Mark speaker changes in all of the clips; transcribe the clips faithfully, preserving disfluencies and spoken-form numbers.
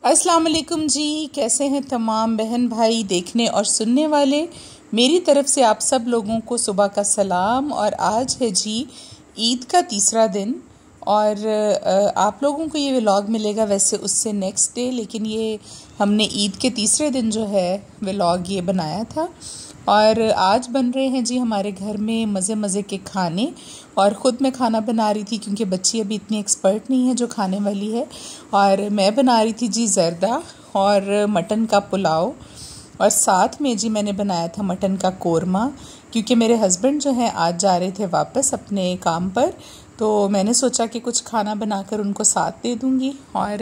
Speaker 1: अस्सलाम वालेकुम जी। कैसे हैं तमाम बहन भाई देखने और सुनने वाले। मेरी तरफ से आप सब लोगों को सुबह का सलाम। और आज है जी ईद का तीसरा दिन और आप लोगों को ये व्लॉग मिलेगा वैसे उससे नेक्स्ट डे, लेकिन ये हमने ईद के तीसरे दिन जो है व्लॉग ये बनाया था। और आज बन रहे हैं जी हमारे घर में मज़े मज़े के खाने। और ख़ुद मैं खाना बना रही थी क्योंकि बच्ची अभी इतनी एक्सपर्ट नहीं है जो खाने वाली है। और मैं बना रही थी जी ज़र्दा और मटन का पुलाव, और साथ में जी मैंने बनाया था मटन का कोरमा, क्योंकि मेरे हस्बैंड जो हैं आज जा रहे थे वापस अपने काम पर, तो मैंने सोचा कि कुछ खाना बनाकर उनको साथ दे दूँगी। और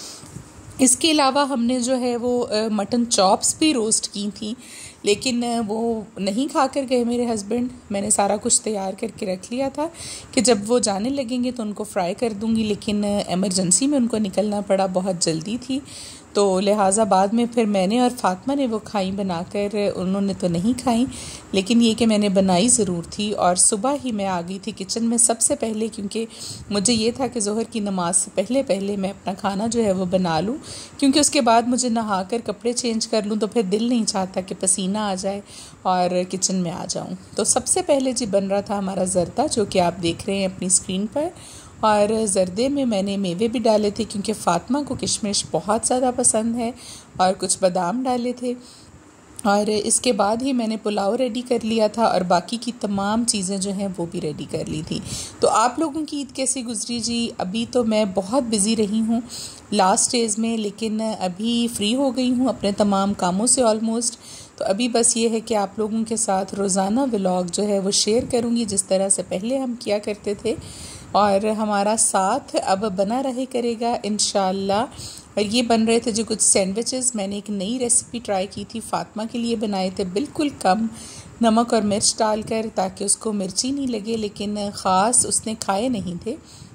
Speaker 1: इसके अलावा हमने जो है वो मटन चॉप्स भी रोस्ट की थी, लेकिन वो नहीं खा कर गए मेरे हस्बैंड। मैंने सारा कुछ तैयार करके रख लिया था कि जब वो जाने लगेंगे तो उनको फ्राई कर दूंगी, लेकिन एमरजेंसी में उनको निकलना पड़ा, बहुत जल्दी थी, तो लिहाजा बाद में फिर मैंने और फातिमा ने वो खाई बनाकर। उन्होंने तो नहीं खाई, लेकिन ये कि मैंने बनाई ज़रूर थी। और सुबह ही मैं आ गई थी किचन में सबसे पहले, क्योंकि मुझे ये था कि ज़ोहर की नमाज से पहले पहले मैं अपना खाना जो है वो बना लूँ, क्योंकि उसके बाद मुझे नहा कर कपड़े चेंज कर लूँ तो फिर दिल नहीं चाहता कि पसीना आ जाए और किचन में आ जाऊँ। तो सबसे पहले जी बन रहा था हमारा ज़र्दा, जो कि आप देख रहे हैं अपनी स्क्रीन पर। और ज़र्दे में मैंने मेवे भी डाले थे क्योंकि फ़ातिमा को किशमिश बहुत ज़्यादा पसंद है, और कुछ बादाम डाले थे। और इसके बाद ही मैंने पुलाव रेडी कर लिया था और बाकी की तमाम चीज़ें जो हैं वो भी रेडी कर ली थी। तो आप लोगों की ईद कैसी गुजरी जी? अभी तो मैं बहुत बिज़ी रही हूँ लास्ट स्टेज में, लेकिन अभी फ्री हो गई हूँ अपने तमाम कामों से ऑलमोस्ट। तो अभी बस ये है कि आप लोगों के साथ रोज़ाना व्लॉग जो है वो शेयर करूँगी जिस तरह से पहले हम किया करते थे, और हमारा साथ अब बना रहे करेगा इंशाअल्लाह। और ये बन रहे थे जो कुछ सैंडविचेस, मैंने एक नई रेसिपी ट्राई की थी, फ़ातिमा के लिए बनाए थे बिल्कुल कम नमक और मिर्च डालकर, ताकि उसको मिर्ची नहीं लगे, लेकिन ख़ास उसने खाए नहीं थे।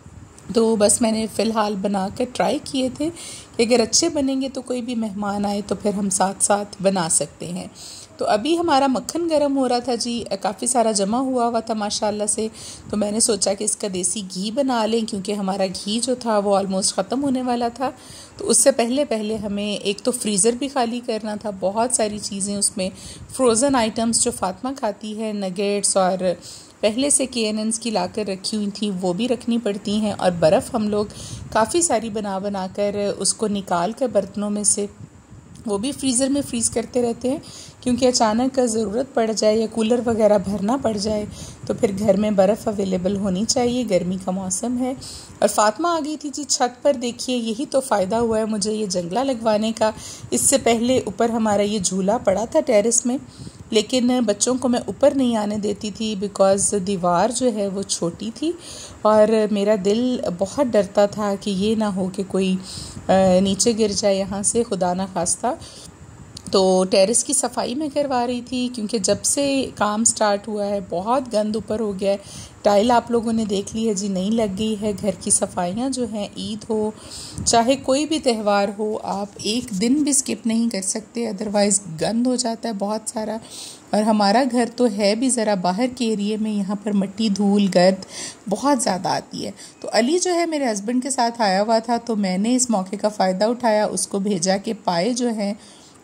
Speaker 1: तो बस मैंने फ़िलहाल बना कर ट्राई किए थे कि अगर अच्छे बनेंगे तो कोई भी मेहमान आए तो फिर हम साथ साथ बना सकते हैं। तो अभी हमारा मक्खन गरम हो रहा था जी, काफ़ी सारा जमा हुआ हुआ था माशाल्लाह से। तो मैंने सोचा कि इसका देसी घी बना लें, क्योंकि हमारा घी जो था वो ऑलमोस्ट ख़त्म होने वाला था। तो उससे पहले पहले हमें एक तो फ्रीज़र भी खाली करना था, बहुत सारी चीज़ें उसमें फ्रोज़न आइटम्स जो फ़ातिमा खाती है, नगेट्स और पहले से के एन एन्स की ला कर रखी हुई थी वो भी रखनी पड़ती हैं। और बर्फ़ हम लोग काफ़ी सारी बना बना कर उसको निकाल कर बर्तनों में से वो भी फ्रीज़र में फ्रीज़ करते रहते हैं, क्योंकि अचानक ज़रूरत पड़ जाए या कूलर वगैरह भरना पड़ जाए तो फिर घर में बर्फ़ अवेलेबल होनी चाहिए। गर्मी का मौसम है। और फ़ातिमा आ गई थी जी छत पर। देखिए यही तो फ़ायदा हुआ है मुझे ये जंगला लगवाने का। इससे पहले ऊपर हमारा ये झूला पड़ा था टेरेस में, लेकिन बच्चों को मैं ऊपर नहीं आने देती थी बिकॉज़ दीवार जो है वो छोटी थी, और मेरा दिल बहुत डरता था कि ये ना हो कि कोई नीचे गिर जाए यहाँ से, खुदा ना खास्ता। तो टेरेस की सफाई मैं करवा रही थी, क्योंकि जब से काम स्टार्ट हुआ है बहुत गंद ऊपर हो गया है। टाइल आप लोगों ने देख ली है जी, नहीं लग गई है। घर की सफाइयाँ जो हैं, ईद हो चाहे कोई भी त्यौहार हो, आप एक दिन भी स्किप नहीं कर सकते, अदरवाइज़ गंद हो जाता है बहुत सारा। और हमारा घर तो है भी ज़रा बाहर के एरिए में, यहाँ पर मिट्टी धूल गर्द बहुत ज़्यादा आती है। तो अली जो है मेरे हस्बैंड के साथ आया हुआ था, तो मैंने इस मौके का फ़ायदा उठाया, उसको भेजा कि पाए जो हैं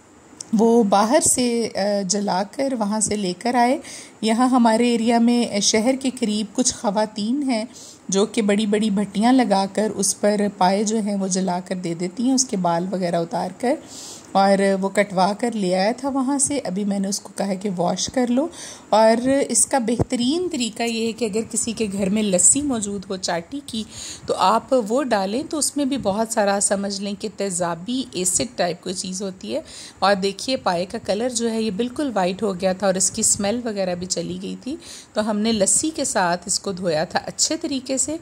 Speaker 1: वो बाहर से जलाकर वहाँ से लेकर आए। यहाँ हमारे एरिया में शहर के करीब कुछ ख़वातीन हैं जो कि बड़ी बड़ी भट्टियाँ लगाकर उस पर पाए जो हैं वो जलाकर दे देती हैं, उसके बाल वगैरह उतार कर, और वो कटवा कर ले आया था वहाँ से। अभी मैंने उसको कहा कि वॉश कर लो। और इसका बेहतरीन तरीका ये है कि अगर किसी के घर में लस्सी मौजूद हो चाटी की, तो आप वो डालें, तो उसमें भी बहुत सारा समझ लें कि तेज़ाबी एसिड टाइप कोई चीज़ होती है। और देखिए पाए का कलर जो है ये बिल्कुल वाइट हो गया था और इसकी स्मेल वगैरह भी चली गई थी। तो हमने लस्सी के साथ इसको धोया था अच्छे तरीके से,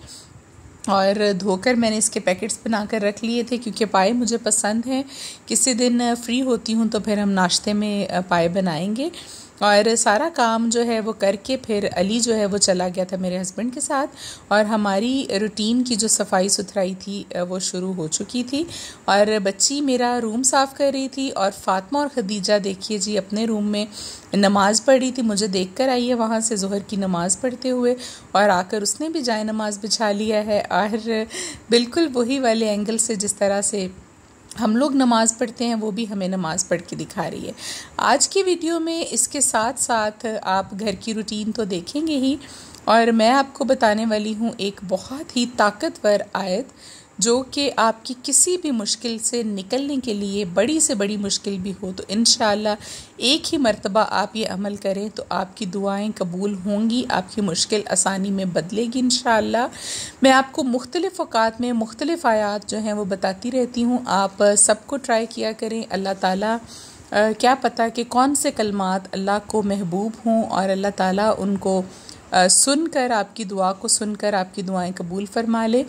Speaker 1: और धोकर मैंने इसके पैकेट्स बना कर रख लिए थे, क्योंकि पाए मुझे पसंद हैं। किसी दिन फ्री होती हूँ तो फिर हम नाश्ते में पाए बनाएंगे। और सारा काम जो है वो करके फिर अली जो है वो चला गया था मेरे हस्बैंड के साथ, और हमारी रूटीन की जो सफाई सुथराई थी वो शुरू हो चुकी थी। और बच्ची मेरा रूम साफ़ कर रही थी, और फ़ातिमा और खदीजा देखिए जी अपने रूम में नमाज़ पढ़ी थी। मुझे देख कर आई है वहाँ से ज़ोहर की नमाज़ पढ़ते हुए, और आकर उसने भी जाए नमाज़ बिछा लिया है। और बिल्कुल वही वाले एंगल से जिस तरह से हम लोग नमाज़ पढ़ते हैं, वो भी हमें नमाज़ पढ़ के दिखा रही है। आज की वीडियो में इसके साथ साथ आप घर की रूटीन तो देखेंगे ही, और मैं आपको बताने वाली हूँ एक बहुत ही ताकतवर आयत जो कि आपकी किसी भी मुश्किल से निकलने के लिए, बड़ी से बड़ी मुश्किल भी हो तो इंशाअल्लाह एक ही मर्तबा आप ये अमल करें तो आपकी दुआएं कबूल होंगी, आपकी मुश्किल आसानी में बदलेगी इंशाअल्लाह। मैं आपको मुख्तलिफ़ औक़ात में मुख्तलिफ़ आयात जो हैं वो बताती रहती हूँ, आप सबको ट्राई किया करें। अल्लाह ताला आ, क्या पता कि कौन से कलमात अल्लाह को महबूब हों और अल्लाह ताला उनको आ, सुनकर, आपकी दुआ को सुनकर आपकी दुआएं कबूल फरमा ले।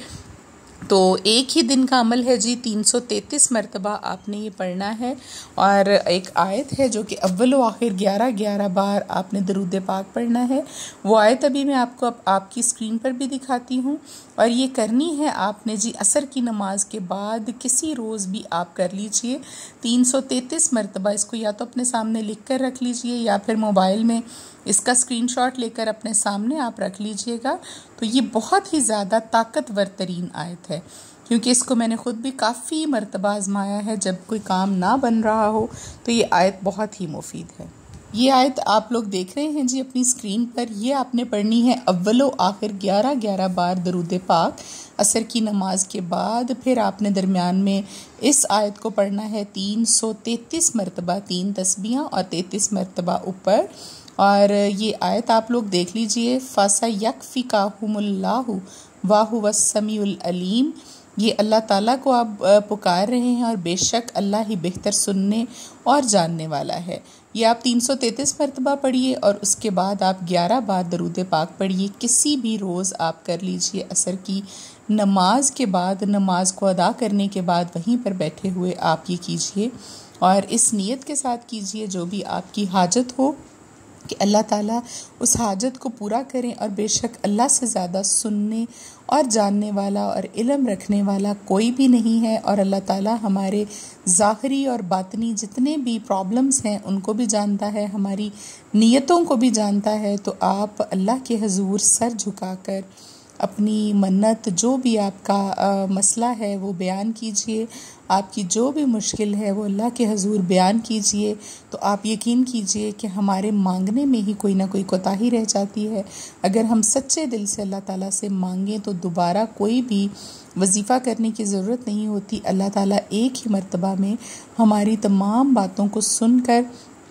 Speaker 1: तो एक ही दिन का अमल है जी, तीन सौ तैंतीस मरतबा आपने ये पढ़ना है। और एक आयत है जो कि अव्वल व आखिर ग्यारह ग्यारह बार आपने दरूद पाक पढ़ना है। वो आयत अभी मैं आपको अब आपकी स्क्रीन पर भी दिखाती हूँ, और ये करनी है आपने जी असर की नमाज के बाद किसी रोज़ भी आप कर लीजिए तीन सौ तैंतीस मरतबा। इसको या तो अपने सामने लिख कर रख लीजिए या फिर मोबाइल में इसका स्क्रीनशॉट लेकर अपने सामने आप रख लीजिएगा। तो ये बहुत ही ज़्यादा ताकतवर तरीन आयत है, क्योंकि इसको मैंने ख़ुद भी काफ़ी मरतबा आजमाया है। जब कोई काम ना बन रहा हो तो ये आयत बहुत ही मुफीद है। ये आयत आप लोग देख रहे हैं जी अपनी स्क्रीन पर, ये आपने पढ़नी है अव्वलो आखिर ग्यारह ग्यारह बार दरूद पाक असर की नमाज के बाद। फिर आपने दरमियान में इस आयत को पढ़ना है तीन सौ तैंतीस मरतबा, तीन तस्बीहां और तैंतीस मरतबा ऊपर। और ये आयत आप लोग देख लीजिए, फ़ासा यकफ़िकाहुमुल्लाहु वाहु वस्समीउल अलीम। ये अल्लाह ताला को आप पुकार रहे हैं और बेशक अल्लाह ही बेहतर सुनने और जानने वाला है। ये आप तीन सौ तैंतीस मरतबा पढ़िए और उसके बाद आप ग्यारह बार दरूद पाक पढ़िए। किसी भी रोज़ आप कर लीजिए असर की नमाज के बाद, नमाज को अदा करने के बाद वहीं पर बैठे हुए आप ये कीजिए, और इस नीयत के साथ कीजिए जो भी आपकी हाजत हो कि अल्लाह ताला उस हाजत को पूरा करें। और बेशक अल्लाह से ज़्यादा सुनने और जानने वाला और इल्म रखने वाला कोई भी नहीं है। और अल्लाह ताला हमारे ज़ाहरी और बातनी जितने भी प्रॉब्लम्स हैं उनको भी जानता है, हमारी नीयतों को भी जानता है। तो आप अल्लाह के हजूर सर झुकाकर अपनी मन्नत, जो भी आपका आ, मसला है वो बयान कीजिए, आपकी जो भी मुश्किल है वो अल्लाह के हजूर बयान कीजिए। तो आप यकीन कीजिए कि हमारे मांगने में ही कोई ना कोई कोताही रह जाती है। अगर हम सच्चे दिल से अल्लाह ताला से मांगें तो दोबारा कोई भी वजीफ़ा करने की ज़रूरत नहीं होती। अल्लाह ताला एक ही मर्तबा में हमारी तमाम बातों को सुनकर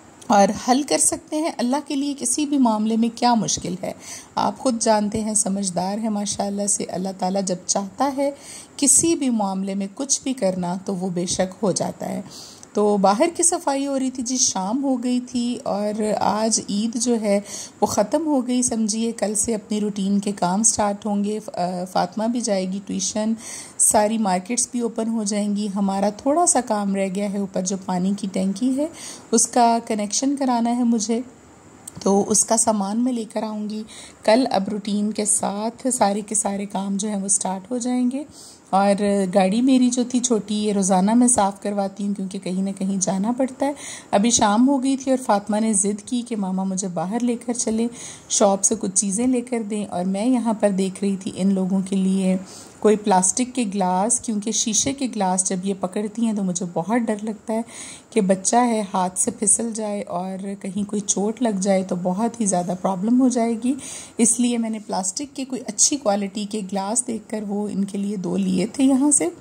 Speaker 1: और हल कर सकते हैं। अल्लाह के लिए किसी भी मामले में क्या मुश्किल है, आप खुद जानते हैं, समझदार है माशाल्लाह से। अल्लाह ताला जब चाहता है किसी भी मामले में कुछ भी करना तो वो बेशक हो जाता है। तो बाहर की सफाई हो रही थी जी, शाम हो गई थी और आज ईद जो है वो ख़त्म हो गई समझिए। कल से अपनी रूटीन के काम स्टार्ट होंगे, फ़ातिमा भी जाएगी ट्यूशन, सारी मार्केट्स भी ओपन हो जाएंगी। हमारा थोड़ा सा काम रह गया है, ऊपर जो पानी की टंकी है उसका कनेक्शन कराना है मुझे, तो उसका सामान मैं लेकर आऊँगी कल। अब रूटीन के साथ सारे के सारे काम जो हैं वो स्टार्ट हो जाएंगे। और गाड़ी मेरी जो थी छोटी, ये रोज़ाना मैं साफ़ करवाती हूँ क्योंकि कहीं ना कहीं जाना पड़ता है। अभी शाम हो गई थी और फ़ातिमा ने ज़िद की कि मामा मुझे बाहर लेकर चलें, शॉप से कुछ चीज़ें लेकर दें। और मैं यहाँ पर देख रही थी इन लोगों के लिए कोई प्लास्टिक के गिलास, क्योंकि शीशे के गिलास जब ये पकड़ती हैं तो मुझे बहुत डर लगता है कि बच्चा है हाथ से फिसल जाए और कहीं कोई चोट लग जाए तो बहुत ही ज़्यादा प्रॉब्लम हो जाएगी। इसलिए मैंने प्लास्टिक के कोई अच्छी क्वालिटी के गिलास देखकर वो इनके लिए दो लिए थे यहाँ से,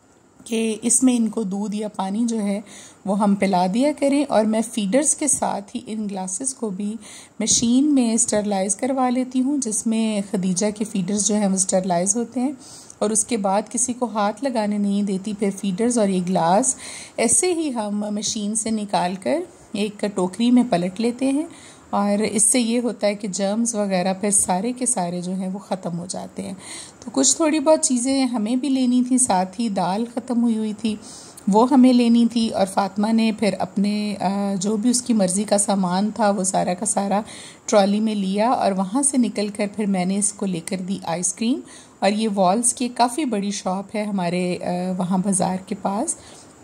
Speaker 1: कि इसमें इनको दूध या पानी जो है वो हम पिला दिया करें। और मैं फीडर्स के साथ ही इन ग्लासेस को भी मशीन में स्टरलाइज़ करवा लेती हूँ, जिसमें खदीजा के फीडर्स जो हैं वो स्टरलाइज़ होते हैं और उसके बाद किसी को हाथ लगाने नहीं देती। फिर फीडर्स और ये ग्लास ऐसे ही हम मशीन से निकाल कर एक टोकरी में पलट लेते हैं, और इससे ये होता है कि जर्म्स वगैरह फिर सारे के सारे जो हैं वो ख़त्म हो जाते हैं। तो कुछ थोड़ी बहुत चीज़ें हमें भी लेनी थी, साथ ही दाल ख़त्म हुई हुई थी वो हमें लेनी थी। और फ़ातिमा ने फिर अपने जो भी उसकी मर्ज़ी का सामान था वो सारा का सारा ट्रॉली में लिया, और वहाँ से निकल कर फिर मैंने इसको लेकर दी आइसक्रीम। और ये वॉल्स की काफ़ी बड़ी शॉप है हमारे वहाँ बाज़ार के पास,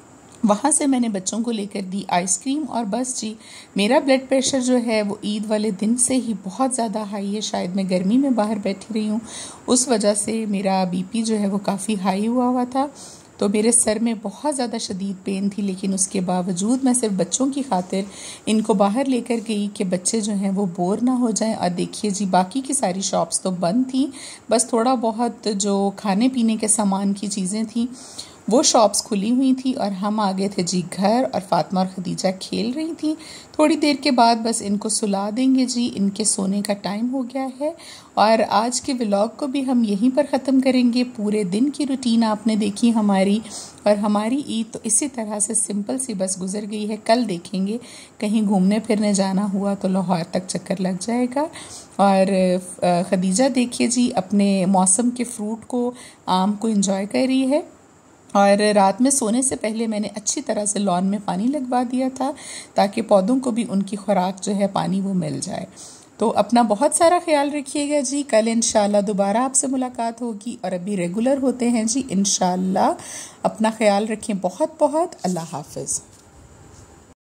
Speaker 1: वहाँ से मैंने बच्चों को लेकर दी आइसक्रीम। और बस जी, मेरा ब्लड प्रेशर जो है वो ईद वाले दिन से ही बहुत ज़्यादा हाई है। शायद मैं गर्मी में बाहर बैठी रही हूँ, उस वजह से मेरा बीपी जो है वो काफ़ी हाई हुआ हुआ था। तो मेरे सर में बहुत ज़्यादा शदीद पेन थी, लेकिन उसके बावजूद मैं सिर्फ बच्चों की खातिर इनको बाहर लेकर गई कि बच्चे जो हैं वो बोर ना हो जाएं। और देखिए जी, बाकी की सारी शॉप्स तो बंद थी, बस थोड़ा बहुत जो खाने पीने के सामान की चीज़ें थी वो शॉप्स खुली हुई थी। और हम आ गए थे जी घर, और फातिमा और खदीजा खेल रही थी। थोड़ी देर के बाद बस इनको सुला देंगे जी, इनके सोने का टाइम हो गया है। और आज के व्लॉग को भी हम यहीं पर ख़त्म करेंगे। पूरे दिन की रूटीन आपने देखी हमारी, और हमारी ईद तो इसी तरह से सिंपल सी बस गुजर गई है। कल देखेंगे कहीं घूमने फिरने जाना हुआ तो लाहौर तक चक्कर लग जाएगा। और खदीजा देखिए जी अपने मौसम के फ्रूट को, आम को एंजॉय कर रही है। और रात में सोने से पहले मैंने अच्छी तरह से लॉन में पानी लगवा दिया था, ताकि पौधों को भी उनकी खुराक जो है पानी वो मिल जाए। तो अपना बहुत सारा ख्याल रखिएगा जी। कल इंशाल्लाह दोबारा आपसे मुलाकात होगी, और अभी रेगुलर होते हैं जी इंशाल्लाह। अपना ख्याल रखें बहुत बहुत। अल्लाह हाफ़िज़।